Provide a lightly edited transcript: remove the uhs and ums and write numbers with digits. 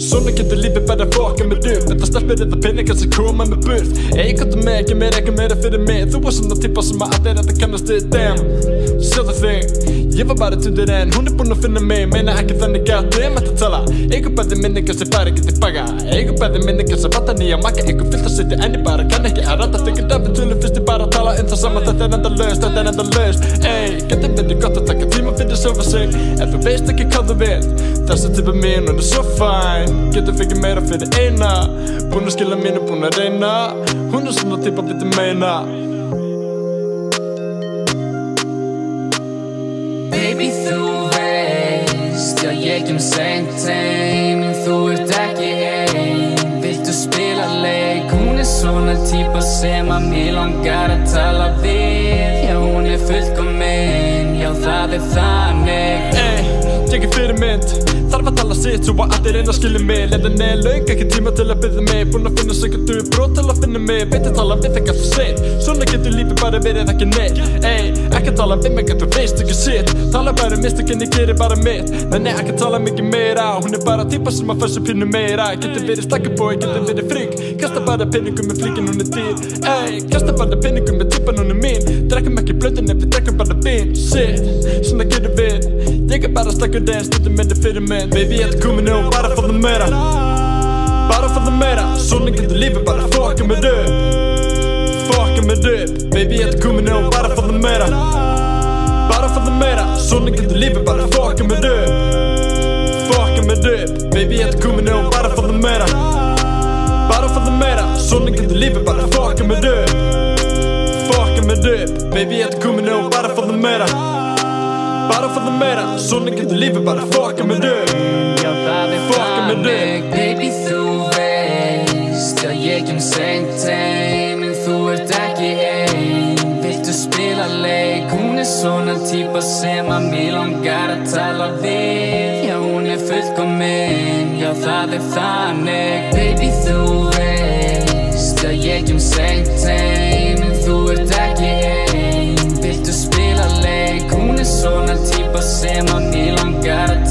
Svona getur lífið bara fokka mér upp. Þetta stelpur eða peningar sem koma með burt. Ei, komdu með, ekki meira fyrir mig. Þú var svona típa sem að allir þetta kannast við. Damn, sjáðu þig, ég var bara tundur en hún búin að finna mig. Meina ekki þannig að þeim ætti að tala. Eigu bæði minningar sem fara ekki tilbaka. Eigu bæði minningar sem vantar nýja maka. Eigu fyllt að setja en ég bara kann ekki að rata. Þegar við tölum fyrst ég bara að tala það saman. Þetta endalaust, þetta endalaust. Ei, getur verið gott að taka tíma fyrir sjálfa sig. En þú veist ekki hvað þú vilt. Þessi típa mín, hún svo fæn. Getur fengið meira fyrir eina. Búin að skila mínu, búin að reyna. Hún svona típa viti meina. Baby, þú veist, já ég seint heim. En þú ert ekki ein. Viltu spila leik? Hún svona típa sem að mig langar að tala við. Já, hún fullkomin, já það þannig. Ég fyrir mynd, þarf að tala sitt svo að allir reyna að skilja mig. Leiðin löng, ekki tíma til að byrja mig. Búin að finna sig að brot til að finna mig. Veit að tala við þig alltaf sitt. Svona getur lífið bara verið ekki neitt. Ei, ekki tala við mig að þú veist ekki sitt. Tala bara mistök en ég gerir bara mitt. Nei, ekki tala mikið meira. Hún bara típa sem að fær svo pínu meira. Getur verið slakkabói, getur verið frík. Kasta bara peningum með flíkin, hún dýr. Ei, kasta bara peningum með típan, hún mín. Drekkum ekki blöndin ef við drekkum bara vín. Shit, svona getur við. Ég bara slakkur en stundum myndi fyrir mig. Baby, ég komin og bara for það meira. Bara for það meira. Svona getur lífið bara fokka mér upp. Fokka mér upp. Baby, ég komin og bara for það meira. Bara for það meira. Svona getur lífið bara fokka mér upp. Fokka mér upp. Baby, ég komin og bara for það meira. Bara for það meira. Svona getur lífið bara fokka mér upp. Fokka mér upp. Baby, ég komin og bara for það meira. Bara for það meira, svona getur lífið bara fokka mér upp. Já það þannig. Baby þú veist, já ég seint heim. En þú ert ekki ein. Viltu spila leik? Hún svona típa sem að mig langar að tala við. Já hún fullkomin, já það þannig. Baby þú veist, já ég seint heim. En þú ert ekki ein. Viltu spila leik? Hún svona típa sem að mig langar að